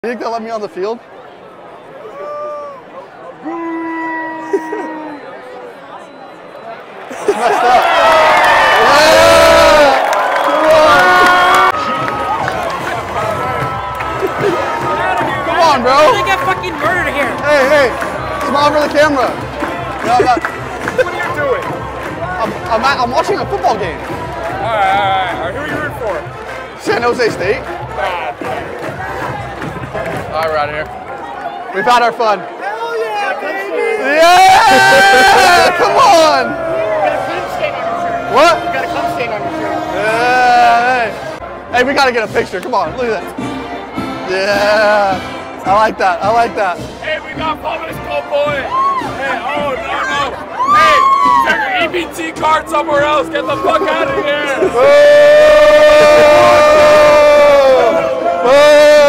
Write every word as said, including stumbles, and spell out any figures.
You think they'll let me on the field? It's messed up. Yeah! Come on! Come on, bro! They got fucking murdered here. Hey, hey! Smile for the camera. No, I'm not. What are you doing? I'm, I'm, at, I'm watching a football game. Alright, alright, alright. Who are you rooting for? San Jose State. Ah, All right, we're out of here. We've had our fun. hell yeah, baby! Yeah! Come on! You got a cum stain on your shirt. What? You got a cum stain on your shirt. Yeah, hey. Hey, we gotta get a picture. Come on, look at that. Yeah, I like that. I like that. Hey, we got Publix Gold Boy. Hey, oh no no. Hey, check your E B T card somewhere else. Get the fuck out of here. Whoa! Whoa!